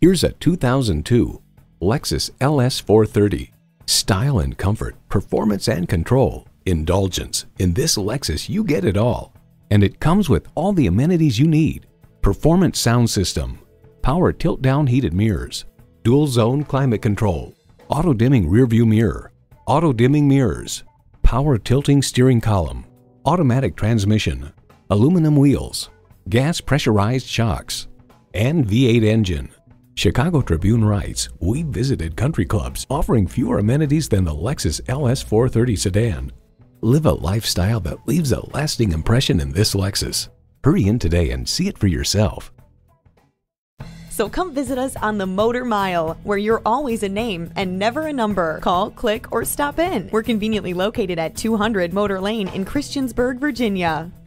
Here's a 2002 Lexus LS 430. Style and comfort, performance and control, indulgence. In this Lexus, you get it all. And it comes with all the amenities you need. Performance sound system, power tilt-down heated mirrors, dual zone climate control, auto-dimming rearview mirror, auto-dimming mirrors, power tilting steering column, automatic transmission, aluminum wheels, gas pressurized shocks, and V8 engine. Chicago Tribune writes, "We visited country clubs offering fewer amenities than the Lexus LS 430 sedan." Live a lifestyle that leaves a lasting impression in this Lexus. Hurry in today and see it for yourself. So come visit us on the Motor Mile, where you're always a name and never a number. Call, click, or stop in. We're conveniently located at 200 Motor Lane in Christiansburg, Virginia.